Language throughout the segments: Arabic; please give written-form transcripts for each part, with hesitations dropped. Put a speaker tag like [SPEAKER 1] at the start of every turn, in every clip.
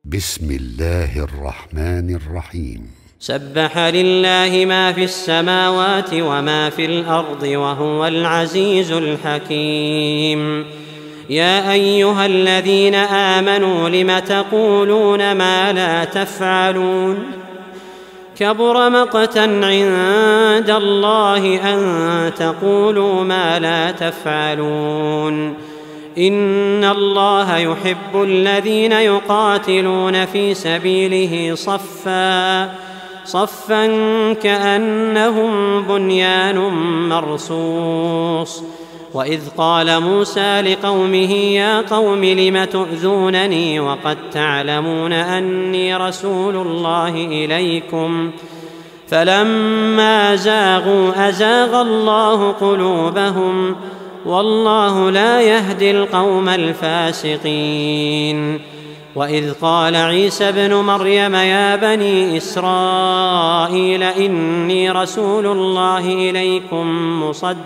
[SPEAKER 1] بسم الله الرحمن الرحيم.
[SPEAKER 2] سبح لله ما في السماوات وما في الأرض وهو العزيز الحكيم. يا أيها الذين آمنوا لم تقولون ما لا تفعلون؟ كبر مقتا عند الله أن تقولوا ما لا تفعلون. إن الله يحب الذين يقاتلون في سبيله صفا كأنهم بنيان مرصوص. وإذ قال موسى لقومه يا قوم لم تؤذونني وقد تعلمون أني رسول الله إليكم فلما زاغوا أزاغ الله قلوبهم والله لا يهدي القوم الفاسقين. وإذ قال عيسى ابن مريم يا بني إسرائيل إني رسول الله إليكم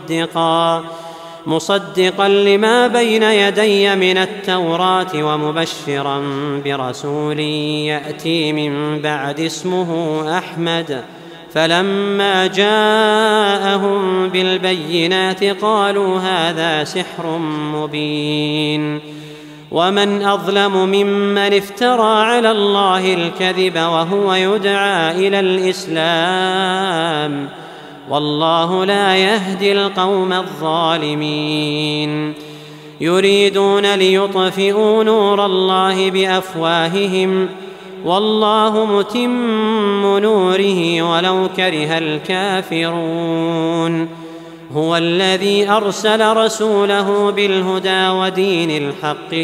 [SPEAKER 2] مصدقا لما بين يدي من التوراة ومبشرا برسول يأتي من بعد اسمه أحمد. فلما جاءهم بالبينات قالوا هذا سحر مبين. ومن أظلم ممن افترى على الله الكذب وهو يدعى إلى الإسلام والله لا يهدي القوم الظالمين. يريدون ليطفئوا نور الله بأفواههم والله متم نوره ولو كره الكافرون. هو الذي أرسل رسوله بالهدى ودين الحق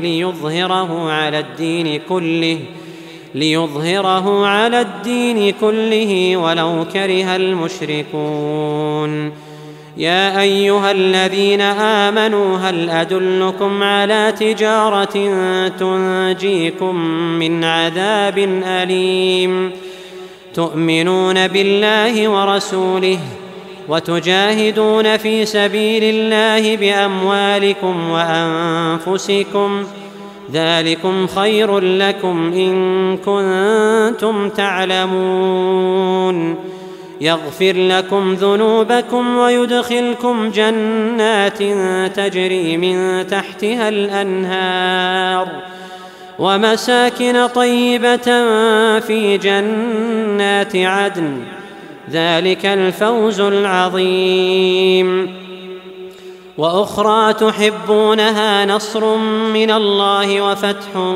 [SPEAKER 2] ليظهره على الدين كله ولو كره المشركون. يا أيها الذين آمنوا هل أدلكم على تجارة تنجيكم من عذاب أليم تؤمنون بالله ورسوله وتجاهدون في سبيل الله بأموالكم وأنفسكم ذلكم خير لكم إن كنتم تعلمون. يغفر لكم ذنوبكم ويدخلكم جنات تجري من تحتها الأنهار ومساكن طيبة في جنات عدن ذلك الفوز العظيم. وأخرى تحبونها نصر من الله وفتح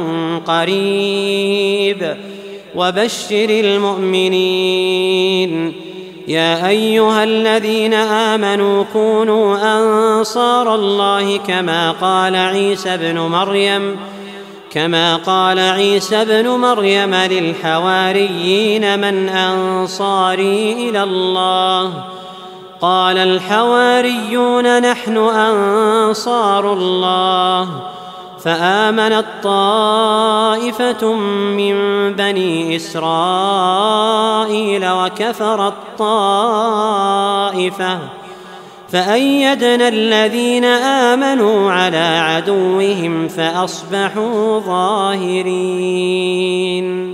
[SPEAKER 2] قريب وبشر المؤمنين. يا أيها الذين آمنوا كونوا أنصار الله كما قال عيسى بن مريم للحواريين من أنصاري إلى الله قال الحواريون نحن أنصار الله. فآمنت طائفة من بني إسرائيل وكفرت طائفة فأيدنا الذين آمنوا على عدوهم فأصبحوا ظاهرين.